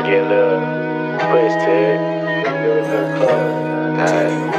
get a little push to it. It was a club. Alright.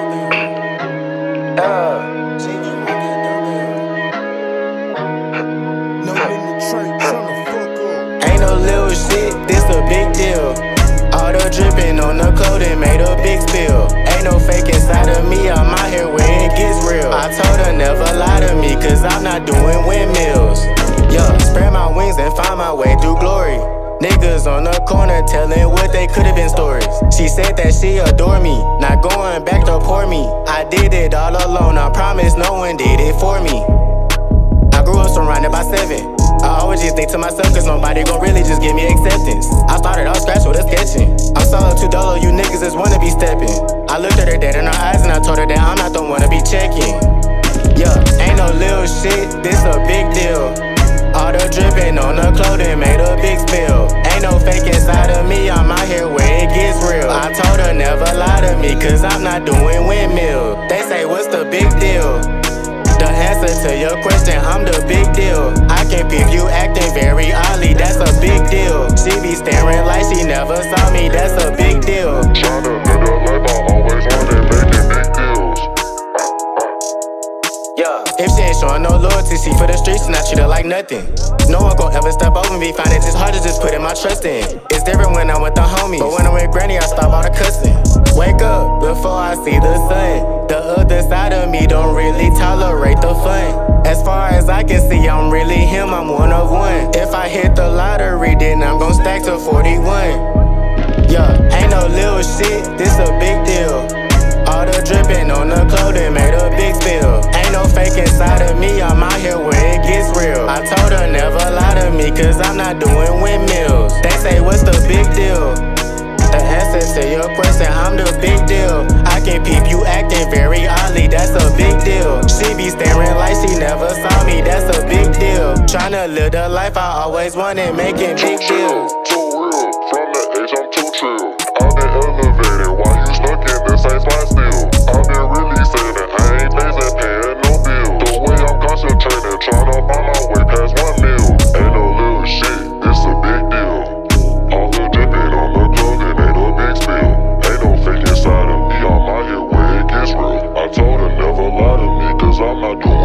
Ain't no little shit, this a big deal. All the dripping on the clothing made a big spill. Ain't no fake inside of me, I'm out here where it gets real. I told her never lie to me, cause I'm not doing windmills. Yeah, spread my wings and find my way through glory. Niggas on the corner telling what they could've been stories. She said that she adore me, not going back to pour me. I did it all alone, I promise no one did it for me. I grew up surrounded by 7. I always just think to myself, cause nobody gon' really just give me acceptance. I started off scratch with a sketching. I'm solo $2, you niggas just wanna be stepping. I looked at her dead in her eyes and I told her that I'm not the one to be checking. Yeah, ain't no little shit, this a big deal. All the dripping on the clothing made a big spill. Ain't no fake inside of me, I'm out here where it gets real. I told her never lie to me, cause I'm not doing windmills. They say what's the big deal? The answer to your question, I'm the big deal. I can peep you acting very oddly, that's a big deal. She be staring like she never saw me, that's a big deal. Tryna live the life I always wanted, making big deals. Yeah, if she ain't showing no loyalty, she for the streets and I treat her like nothing. No one gon' ever step over me, find it just hard to just put in my trust in. It's different when I'm with the homies, but when I'm with granny, I stop all the cussing. Wake up before I see the sun. The other side of me don't really tolerate the fun. As far as I can see, I'm really him, I'm one of one. If I hit the lottery, then I'm gon' stack to 41. Yeah, ain't no little shit, this a big deal. All the dripping on the clothing made a big spill. Ain't no fake inside of me, I'm out here where it gets real. I told her never lie to me, cause I'm not doing windmills. They say what's the big deal? The answer to your question, I'm the big deal. I can peep you acting very oddly, that's a big deal. She be staring like she never saw me, that's a big deal. Tryna live the life I always wanted, making big deals. Too real, from the age I'm too chill. I've been elevated while you stuck in the same spot still. I've been really saving, I ain't lazy paying no bills. The way I'm concentrating, tryna find my way past 1 meal. Ain't no little shit, it's a big deal. All the dripping on the clothing made a big spill. Ain't no fake inside of me, I'm out here where it gets real. I told her never lie to me, cause I'm not doing